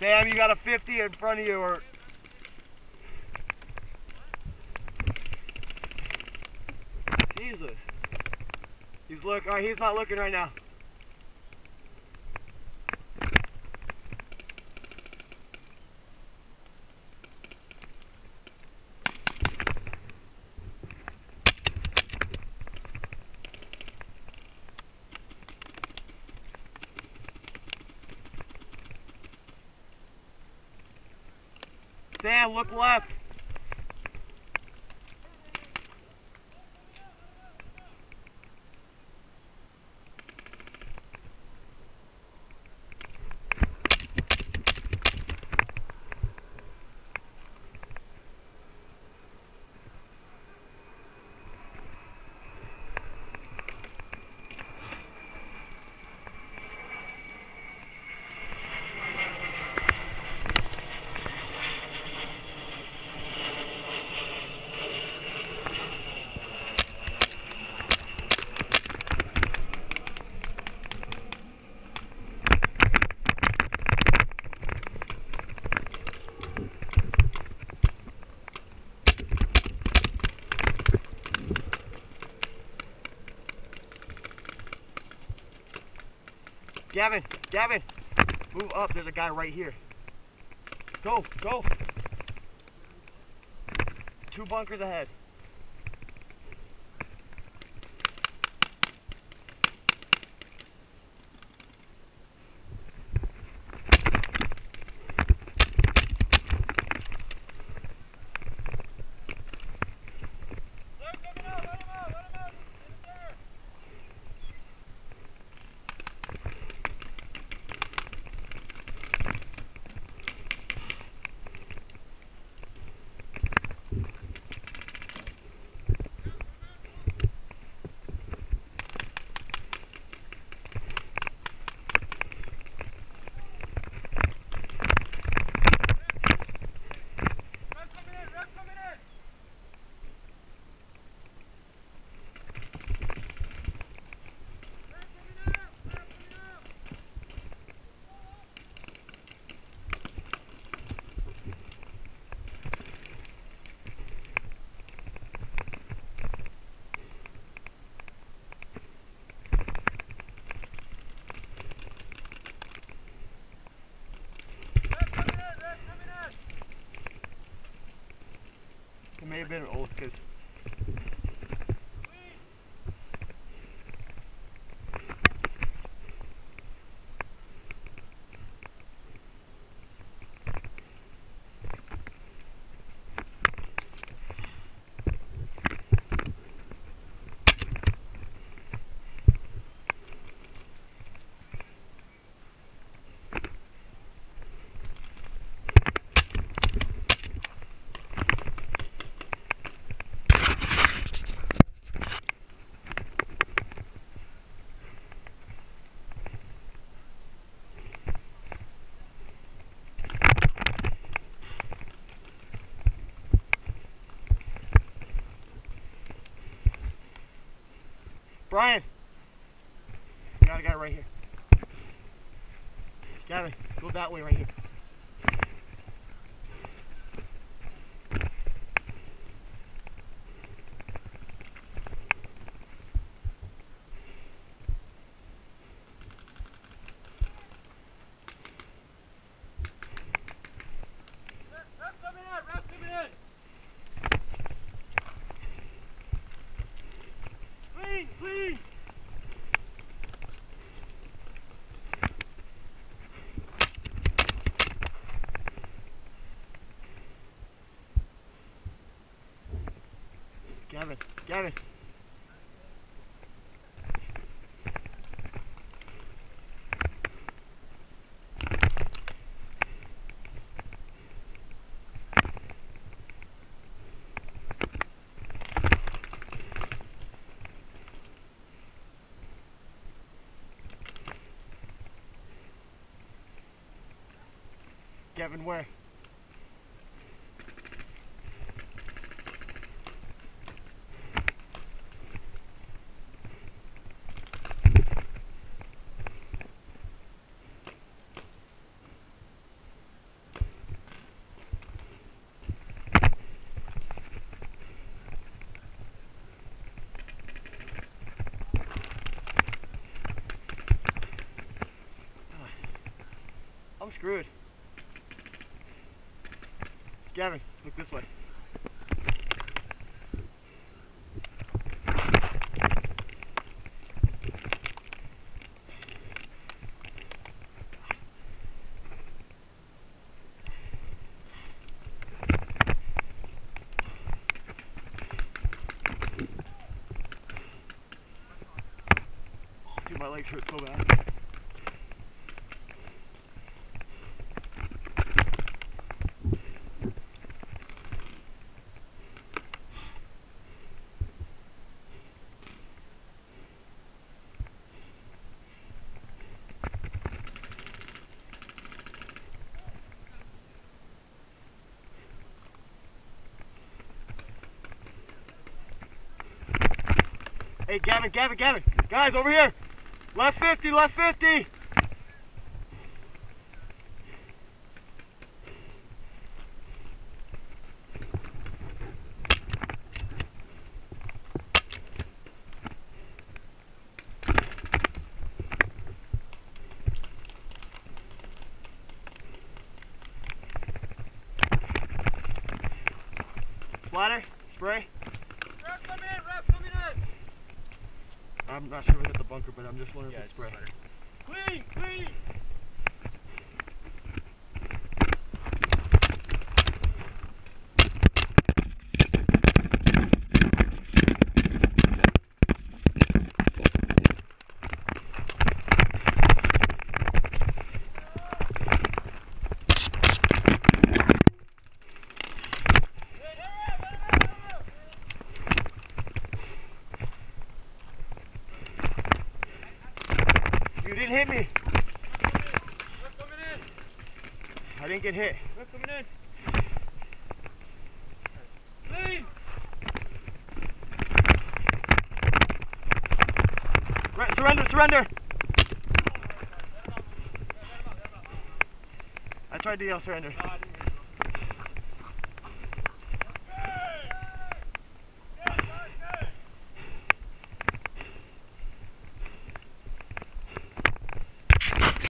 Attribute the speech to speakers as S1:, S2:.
S1: Sam, you got a 50 in front of you, or Jesus. He's not looking right now. Sam, look left. Gavin, move up. There's a guy right here. Go. 2 bunkers ahead. It may have been old because Brian, you got a guy right here. Gavin, go that way right here. Clean! Gavin. Gavin, where? screwed. Gavin, look this way. Dude, my legs hurt so bad. Hey, Gavin. Guys, over here. Left 50, left 50. Splatter, spray.
S2: Ref coming in.
S1: I'm not sure if we hit the bunker, but I'm just wondering if it's spray.
S2: Clean.
S1: You didn't hit me.
S2: Ref coming in.
S1: I didn't get hit.
S2: Ref coming in. Clean.
S1: Right, surrender. I tried to yell surrender.